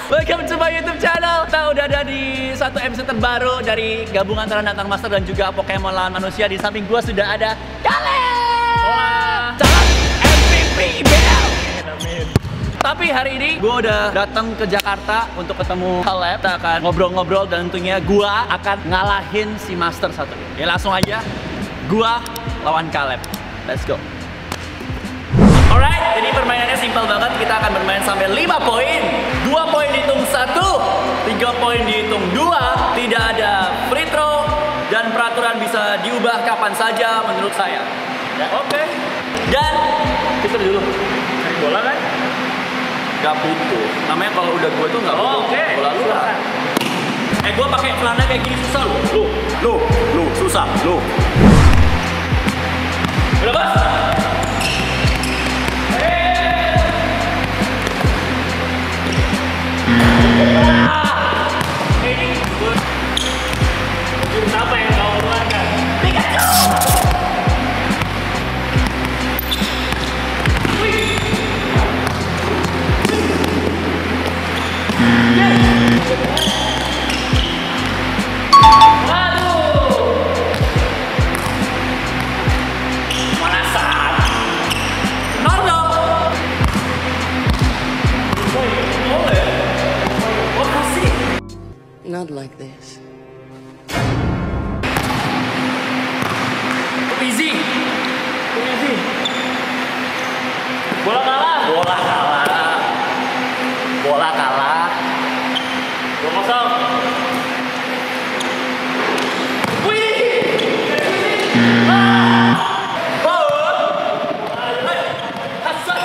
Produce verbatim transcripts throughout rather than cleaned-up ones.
Welcome to my YouTube channel. Kita udah ada di satu episode terbaru dari gabungan antara Nathan Master dan juga Pokemon lawan manusia. Di samping gua sudah ada Caleb, calon M V P I B L. Tapi hari ini gua udah datang ke Jakarta untuk ketemu Caleb. Kita akan ngobrol-ngobrol dan tentunya gua akan ngalahin si Master satu. Ya langsung aja, gua lawan Caleb. Let's go. Alright, jadi permainannya simpel banget. Kita akan bermain sampai lima poin. dua poin dihitung satu, tiga poin dihitung dua. Tidak ada free throw dan peraturan bisa diubah kapan saja menurut saya. Ya, oke. Okay. Dan kita dulu cari bola kan? Gak butuh. Namanya kalau udah gue tuh gak butuh. Oh, oke. Okay. Bola lu lah. Eh, gue pakai celana kayak gini susah lu. Lu, lu, lu susah, lu. Udah bos. Apa yang kau keluarkan? Pikachu! Not like this. Easy. Easy. Bola kalah. Bola kalah. Bola kalah. Bola kosong. Wih. Ah. Baut. Hasan.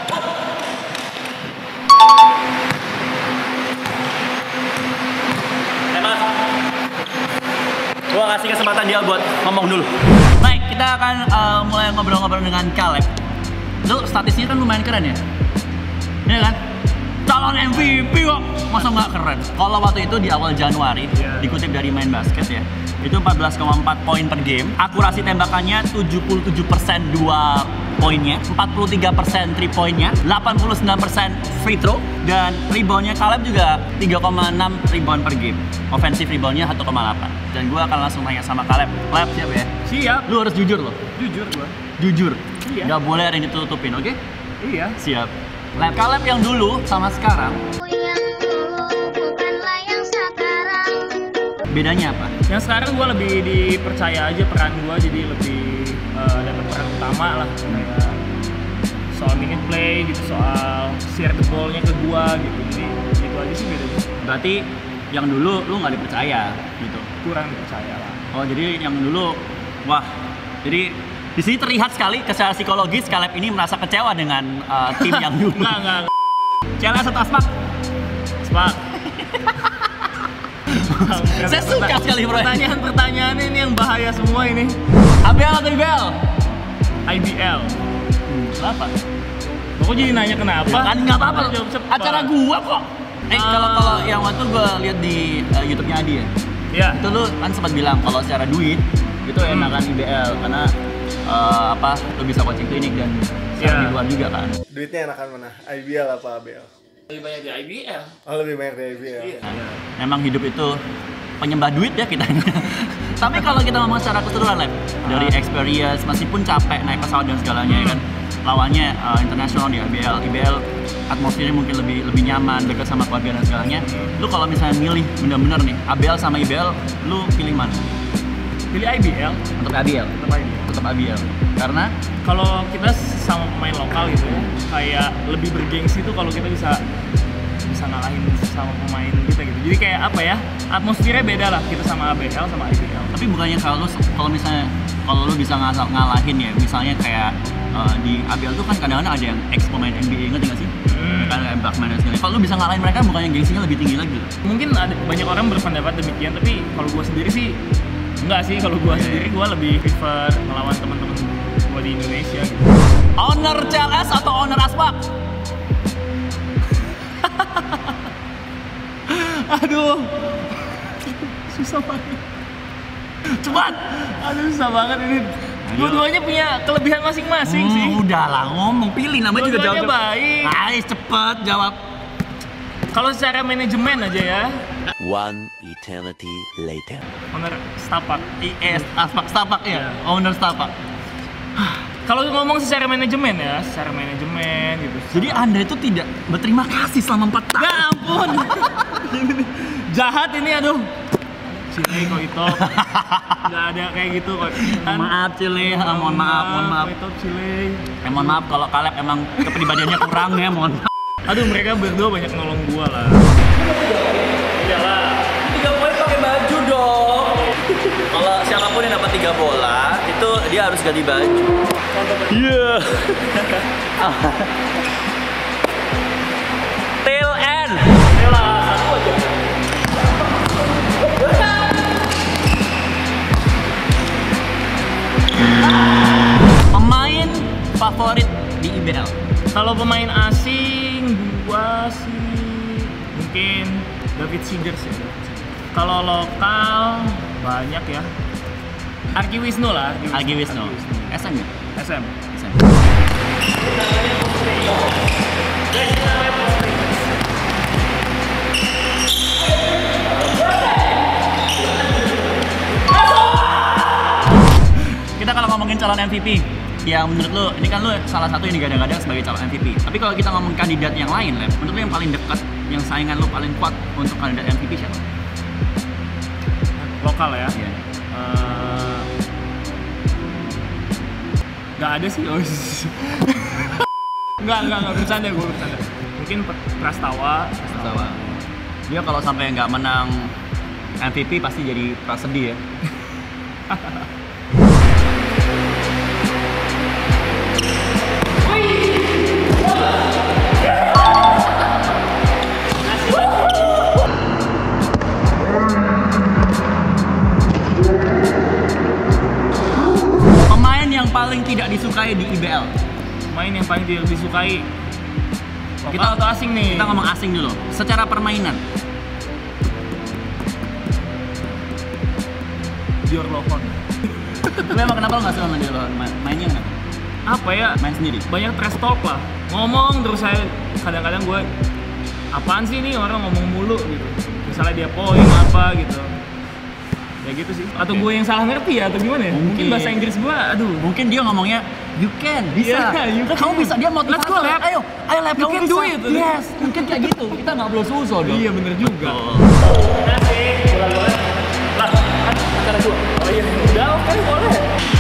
Emang. Gua kasih kesempatan dia buat ngomong dulu. Baik, kita akan uh, mulai ngobrol-ngobrol dengan Caleb. Lu statistiknya kan lumayan keren ya? Iya kan? Calon M V P kok, masa nggak keren? Kalau waktu itu di awal Januari, yeah. Dikutip dari Main Basket ya, itu empat belas koma empat poin per game. Akurasi tembakannya tujuh puluh tujuh persen dua poinnya, empat puluh tiga persen three poinnya, delapan puluh sembilan persen free throw, dan reboundnya Caleb juga tiga koma enam rebound per game. Offensive reboundnya satu koma delapan. Dan gue akan langsung tanya sama Caleb. Caleb siap ya? Siap. Lu harus jujur loh. Jujur gua. Jujur. Iya. Gak boleh ada yang ditutupin, oke? Okay? Iya. Siap. Caleb, Caleb yang dulu sama sekarang. Yang dulu bukanlah yang sekarang. Bedanya apa? Yang sekarang gua lebih dipercaya aja peran gua, jadi lebih uh, dapat peran utama lah. Kayak soal minute play gitu, soal share the ball-nya ke gua gitu. Jadi itu aja sih bedanya. Berarti yang dulu lu nggak dipercaya gitu. Kurang dipercaya lah. Oh, jadi yang dulu wah. Jadi di sini terlihat sekali secara psikologis Caleb ini merasa kecewa dengan uh, tim yang dulu. Enggak, enggak. Caleb atau Aspak? Aspak. Saya suka sekali bro. Pertanyaan-pertanyaan ini yang bahaya semua ini. A B L atau I B L? I B L. Hmm, kenapa? Kok jadi nanya kenapa? Ya kan nggak apa-apa. Jawab cepat. Acara gua kok. Eh Uh, kalau kalau yang waktu gua lihat di uh, YouTube-nya Adi ya. Iya. Itu lu kan sempat bilang kalau secara duit itu Hmm. enakan I B L karena uh, apa lu bisa coaching klinik dan secara Yeah. di luar juga kan. Duitnya enakan mana? I B L apa A B L? Lebih banyak di I B L. Oh, lebih banyak dari I B L. Iya. Nah, memang hidup itu penyembah duit ya kita. Tapi kalau kita ngomong secara keseluruhan Lab, dari experience meskipun capek naik pesawat dan segalanya ya kan, lawannya uh, internasional di I B L, I B L atmosfernya mungkin lebih lebih nyaman, dekat sama keluarga dan segalanya. Lu kalau misalnya milih bener-bener nih A B L sama I B L, lu pilih mana? Pilih I B L. Untuk A B L. Tetap I B L. Tetap A B L. Karena Kalau kita sama pemain lokal gitu ya, kayak lebih bergengsi tuh kalau kita bisa bisa ngalahin sama pemain kita gitu. Jadi kayak apa ya? Atmosfernya beda lah kita sama A B L sama I B L. tapi bukannya kalau lu kalau misalnya kalau lu bisa ngasal ngalahin ya, misalnya kayak uh, di A B L tuh kan kadang-kadang ada yang ex pemain N B A, ngerti nggak sih? Hmm. Kan kayak Buckman dan segala. Kalau lu bisa ngalahin mereka, bukannya gengsinya lebih tinggi lagi loh? Mungkin ada banyak orang berpendapat demikian, tapi kalau gua sendiri sih enggak sih. Kalau gua sendiri gua lebih prefer melawan teman-teman gua di Indonesia gitu. Owner C L S atau owner Aspak? Aduh, susah banget. Cepat. Aduh, susah banget ini. Dua-duanya punya kelebihan masing-masing hmm, sih. Udahlah ngomong, pilih namanya juga Dua-duanya jawab. baik. Ayo cepet jawab. Kalau secara manajemen aja ya, One eternity later. owner Stapak. I S Aspak Stapak ya, owner Stapak. Kalau ngomong secara manajemen ya, secara manajemen gitu. Jadi Anda itu tidak berterima kasih selama empat tahun. Ya ampun. Jahat ini aduh. Cile kok itu. Nggak ada kayak gitu kok. Maaf Cile, ah, mohon maaf, mohon maaf. Kok itu Cile. Eh, mohon maaf kalau Kaleb emang kepribadiannya kurang ya, mohon maaf. Aduh mereka berdua banyak nolong gua lah. Iyalah. Tiga poin pakai baju dong. Kalau siapapun yang dapat tiga bola, itu dia harus ganti baju. Iya. Tail end. Iyalah, satu aja. Pemain favorit di I B L. Kalau pemain asing gua sih mungkin David Seegers ya. Kalau lokal banyak ya. Arki Wisnu lah. Agi Wisnu. S M ya? S M. S M. Kita kalau ngomongin calon M V P, ya menurut lu, ini kan lu salah satu yang digadang-gadang sebagai calon M V P. Tapi kalau kita ngomong kandidat yang lain, Lem, menurut lu yang paling dekat, yang saingan lu paling kuat untuk kandidat M V P siapa? Lokal ya. Iya. Eh, Nggak ada sih. Oh. Nggak, nggak, nggak bercanda gue bercanda. Mungkin Prastawa. Prastawa. Dia kalau sampai nggak menang M V P pasti jadi prasedih ya. Pemain yang paling tidak disukai di I B L. Main yang paling tidak disukai. Lokal Kita- atau asing nih? Kita ngomong asing dulu. Secara permainan, Dior Lohon. lu emang kenapa lu nggak suka sama dia? Main- Mainnya kenapa? Apa ya? Main sendiri. Banyak trash talk lah. Ngomong terus saya kadang-kadang gue apaan sih ini orang ngomong mulu gitu. Misalnya dia poin apa gitu. Ya gitu sih. Atau Oke. gue yang salah ngerti ya atau gimana ya? Mungkin, Mungkin. bahasa Inggris gue aduh. Mungkin dia ngomongnya you can, bisa. Iya, you kamu can. bisa, dia motivator. Let's go, Lab. Ayo, ayo Lab, You kamu can bisa. do it. Yes, mungkin kayak gitu. Kita nggak perlu susah dong. Iya bener juga. Betul. Kasih, bola-bola. Lah, kan acara gue. Oh iya, udah oke boleh.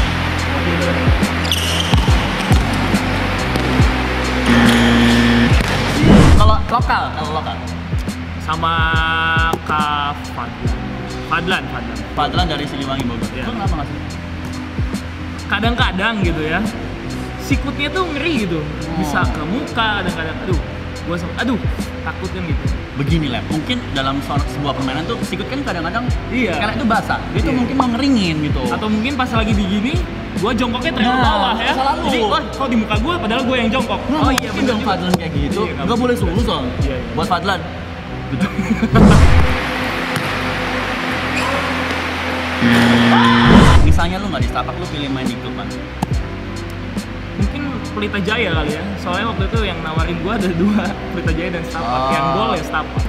Kalau lokal, kalau lokal. Sama Kak Fadlan. Fadlan, Fadlan. Fadlan dari Siliwangi Bogor. Iya. Lu kenapa nggak suka? Kadang-kadang gitu ya, sikutnya tuh ngeri gitu, bisa ke muka kadang-kadang, aduh, gua sama, aduh, takut kan gitu. Begini Lab, mungkin dalam suara- sebuah permainan tuh sikut kan kadang-kadang Iya. kalau itu basah, dia tuh Iya. mungkin mau ngeringin gitu. Atau mungkin pas lagi begini, gua jongkoknya terlalu Nah, bawah ya, selalu. jadi, wah, kok di muka gua, padahal gua yang jongkok. Nah, oh iya, mungkin bener dong juga. Fadlan kayak gitu, Iya, nggak nggak boleh mungkin. suzon. Iya, iya. Buat Fadlan. Misalnya lu nggak di Stapak, lu pilih main di klub kan? Mungkin Pelita Jaya kali ya, soalnya waktu itu yang nawarin gua ada dua, Pelita Jaya dan Stapak, Oh. yang gol ya Stapak.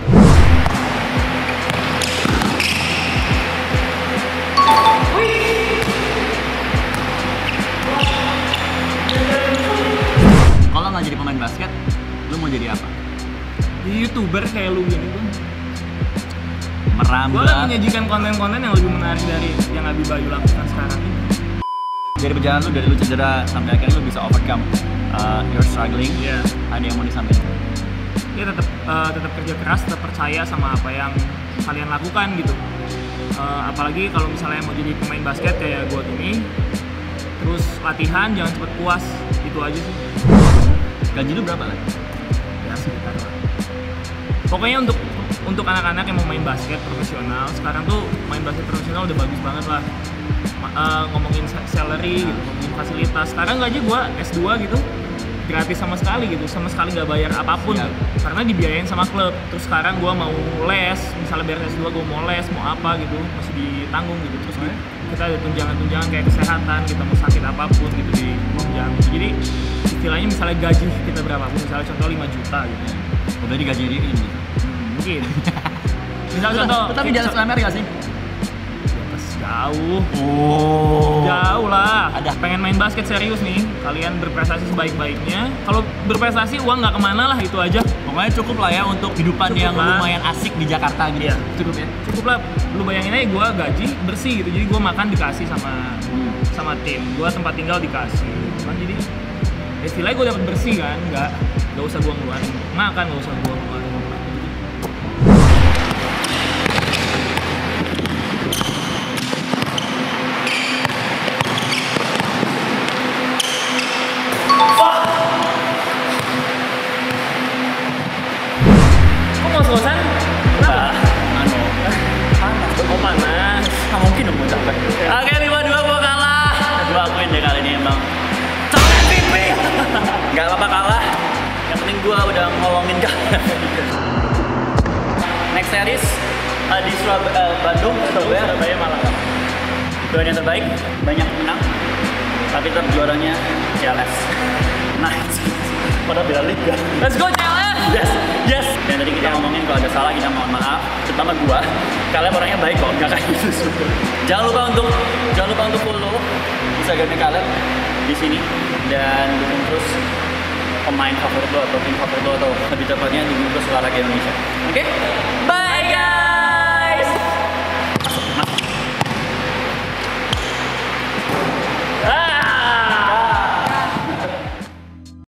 Kalau nggak jadi pemain basket, lu mau jadi apa? Di YouTuber kayak lu gini tuh. Gue lagi Merambah. menyajikan konten-konten yang lebih menarik dari yang Abi Bayu lakukan sekarang ini. Dari perjalanan lu, dari lu cedera sampai akhirnya lu bisa overcome uh, your struggling. Iya. Ada yang mau disampaikan? Ya tetap eh, tetap kerja keras, tetap percaya sama apa yang kalian lakukan gitu. Eh, apalagi kalau misalnya mau jadi pemain basket kayak gue ini, terus latihan jangan cepet puas, itu aja sih. Gaji lu berapa lah? Ya sekitar lah. Pokoknya untuk untuk anak-anak yang mau main basket profesional, sekarang tuh main basket profesional udah bagus banget lah. Ma- eh, ngomongin sa- salary gitu, ngomongin fasilitas. Sekarang gaji gue S dua gitu, gratis sama sekali gitu, sama sekali nggak bayar apapun Siap. gitu. Karena dibiayain sama klub. Terus sekarang gue mau les, misalnya bayar S dua gue mau les, mau apa gitu, masih ditanggung gitu. Terus Oh ya? kita ada tunjangan-tunjangan kayak kesehatan, kita mau sakit apapun gitu di tunjangan. Jadi istilahnya misalnya gaji kita berapapun, misalnya contoh lima juta gitu. Udah digaji dia gitu. Hmm. mungkin. Misal contoh, Tapi di atas Lamer gak sih? jauh. Oh. Jauh lah. Ada. Pengen main basket serius nih, kalian berprestasi sebaik-baiknya. Kalau berprestasi uang nggak kemana lah, itu aja. Pokoknya cukup lah ya untuk kehidupan Cukup yang lah. lumayan asik di Jakarta gitu. Iya. Cukup ya. Cukup lah, lu bayangin aja gue gaji bersih gitu. Jadi gue makan dikasih sama sama tim. Gue tempat tinggal dikasih. Kan jadi istilahnya gue dapat bersih kan, nggak nggak usah gue ngeluarin makan, nggak usah gue ngeluarin apa. Kok ngos-ngosan? Nah, anu. Panas. Oh panas. Nggak mungkin dong gue capek. Oke, lima dua gue kalah. Gue akuin deh kali ini emang. Calon M V P. Gak apa-apa kalah. Yang penting gue udah ngolongin kalian. Next series uh, di Surabaya, uh, Bandung, Surabaya, Surabaya, Malang. Doain yang terbaik, banyak menang. Tapi tetap juaranya C L S. Nice. Pada bela liga. Let's go C L S! Yes, yes. Dan tadi kita ngomongin kalau ada salah kita mohon maaf, terutama gua. Kalian orangnya baik kok, nggak kayak gitu. Jangan lupa untuk jangan lupa untuk follow Instagramnya kalian di sini dan dukung terus pemain favorit lo atau tim favorit lo atau lebih tepatnya dukung terus olahraga Indonesia. Oke, bye.